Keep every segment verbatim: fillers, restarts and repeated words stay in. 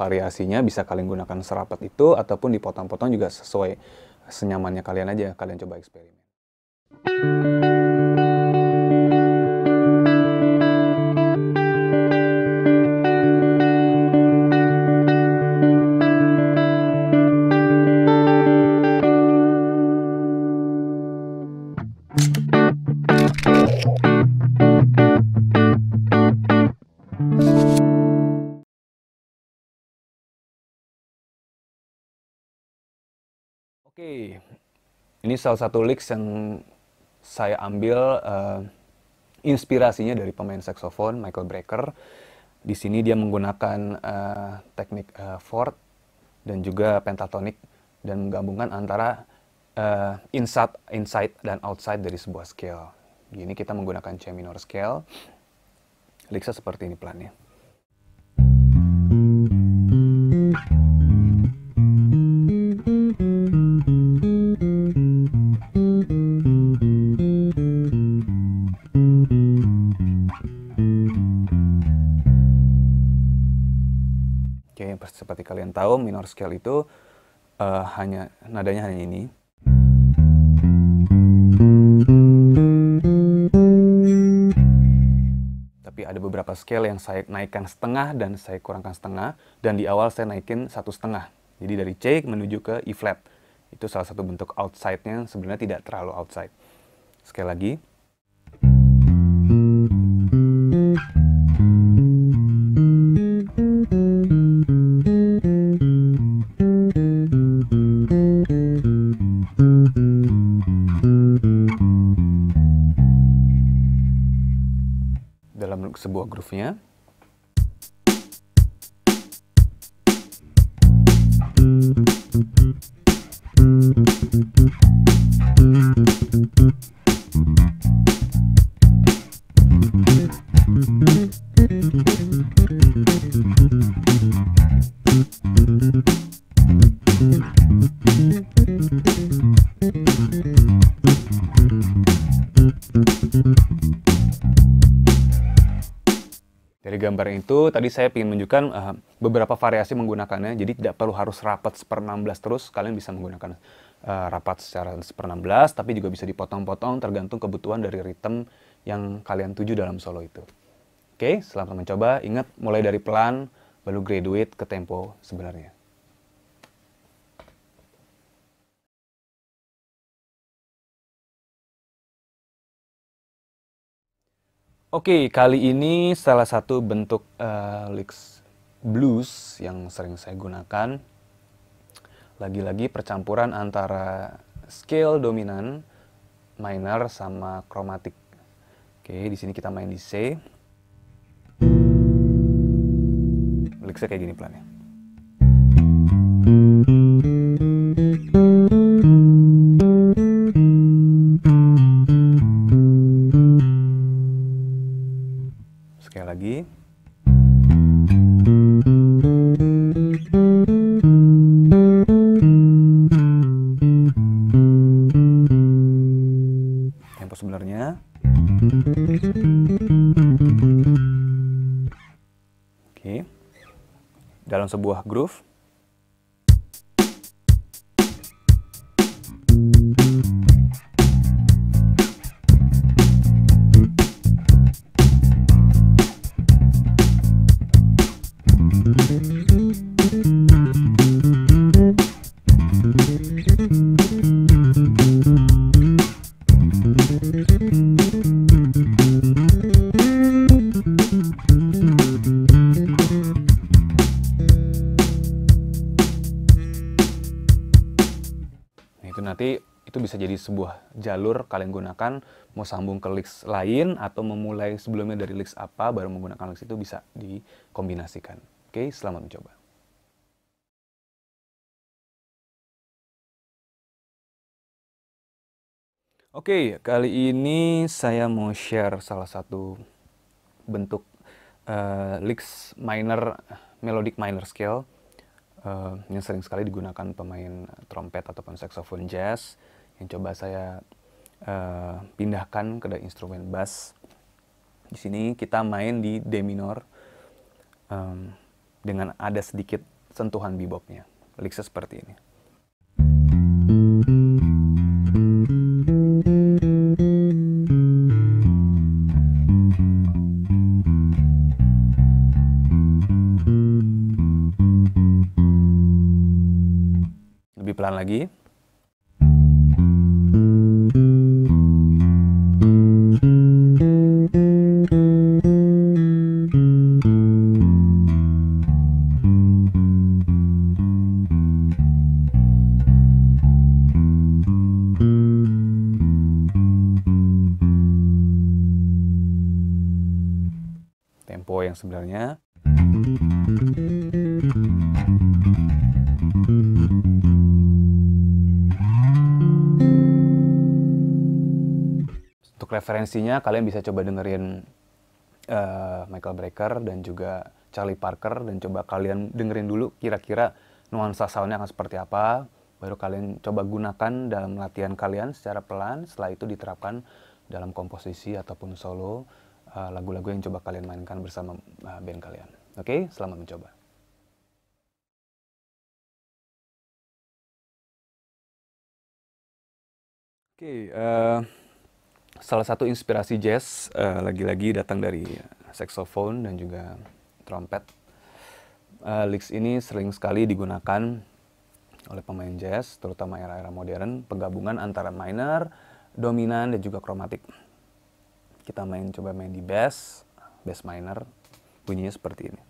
variasinya bisa kalian gunakan serapat itu ataupun dipotong-potong juga sesuai senyamannya kalian aja. Kalian coba eksperimen. Oke, ini salah satu licks yang saya ambil uh, inspirasinya dari pemain saxophone Michael Brecker. Di sini dia menggunakan uh, teknik uh, fourth dan juga pentatonic dan menggabungkan antara uh, inside, inside dan outside dari sebuah scale. Gini kita menggunakan C minor scale. Licksnya seperti ini pelannya. Oke, seperti kalian tahu, minor scale itu uh, hanya nadanya hanya ini. Tapi ada beberapa scale yang saya naikkan setengah dan saya kurangkan setengah, dan di awal saya naikin satu setengah. Jadi dari C menuju ke E flat. Itu salah satu bentuk outside-nya, sebenarnya tidak terlalu outside. Sekali lagi. Dalam sebuah groove-nya. Dari gambar itu, tadi saya ingin menunjukkan uh, beberapa variasi menggunakannya, jadi tidak perlu harus rapat seper enam belas terus, kalian bisa menggunakan uh, rapat secara seper enam belas, tapi juga bisa dipotong-potong tergantung kebutuhan dari ritme yang kalian tuju dalam solo itu. Oke, selamat mencoba, ingat mulai dari pelan, baru graduate ke tempo sebenarnya. Oke, kali ini salah satu bentuk uh, licks blues yang sering saya gunakan. Lagi-lagi percampuran antara scale dominan, minor, sama kromatik. Oke, di sini kita main di C. Licksnya kayak gini pelannya. Sekali lagi. Tempo sebenarnya. Oke. Dalam sebuah groove. Itu nanti itu bisa jadi sebuah jalur kalian gunakan mau sambung ke licks lain atau memulai sebelumnya dari licks apa baru menggunakan licks itu bisa dikombinasikan. Oke, selamat mencoba. Oke, kali ini saya mau share salah satu bentuk uh, licks minor, melodic minor scale uh, yang sering sekali digunakan pemain trompet ataupun saxophone jazz yang coba saya uh, pindahkan ke instrumen bass. Di sini kita main di D minor um, dengan ada sedikit sentuhan bebopnya. Licksnya seperti ini. Lebih pelan lagi. Tempo yang sebenarnya. Untuk referensinya kalian bisa coba dengerin uh, Michael Brecker dan juga Charlie Parker, dan coba kalian dengerin dulu kira-kira nuansa soundnya akan seperti apa, baru kalian coba gunakan dalam latihan kalian secara pelan. Setelah itu diterapkan dalam komposisi ataupun solo uh, lagu-lagu yang coba kalian mainkan bersama uh, band kalian. Oke, selamat mencoba. Oke, uh, salah satu inspirasi jazz uh, lagi-lagi datang dari saxophone dan juga trompet. Uh, licks ini sering sekali digunakan oleh pemain jazz, terutama era-era modern, penggabungan antara minor, dominan, dan juga kromatik. Kita main coba main di bass, bass minor, bunyinya seperti ini.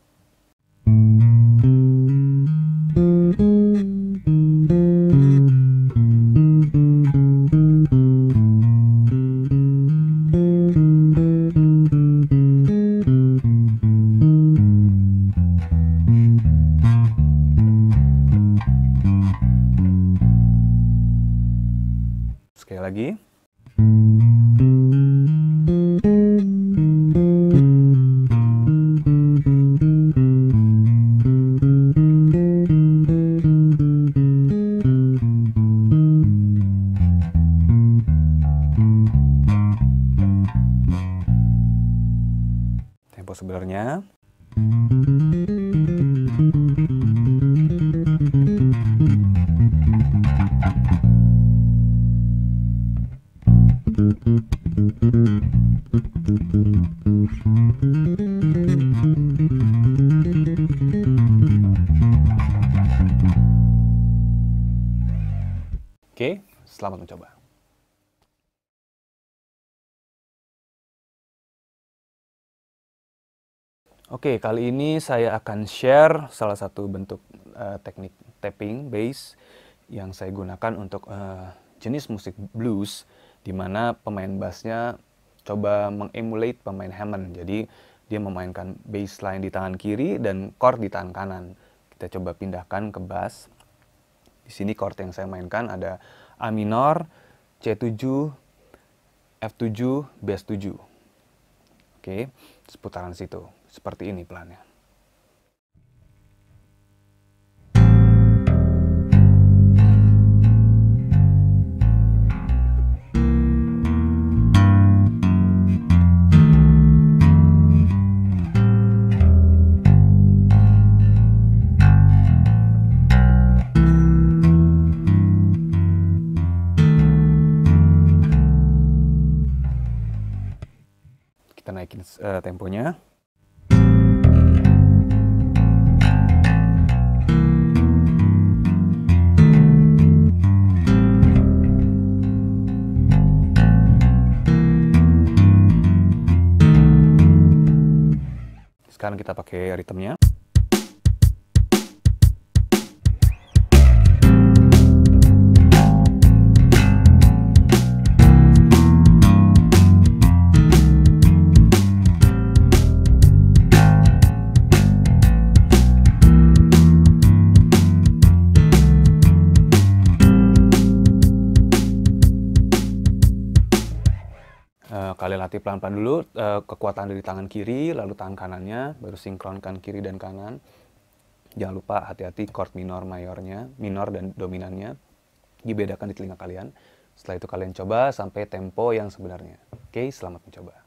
Sekali lagi. Tempo sebenarnya. Oke, selamat mencoba. Oke, kali ini saya akan share salah satu bentuk uh, teknik tapping bass yang saya gunakan untuk uh, jenis musik blues, di mana pemain bassnya coba mengemulate pemain Hammond. Jadi dia memainkan bass line di tangan kiri dan chord di tangan kanan. Kita coba pindahkan ke bass. Di sini chord yang saya mainkan ada A minor, C tujuh, F tujuh, bass tujuh. Oke, seputaran situ. Seperti ini pelannya. Kita naikin uh, temponya. Sekarang kita pakai ritmenya. Uh, kalian latih pelan-pelan dulu, uh, kekuatan dari tangan kiri, lalu tangan kanannya, baru sinkronkan kiri dan kanan. Jangan lupa hati-hati chord minor mayornya, minor dan dominannya, dibedakan di telinga kalian. Setelah itu kalian coba sampai tempo yang sebenarnya. Oke, selamat mencoba.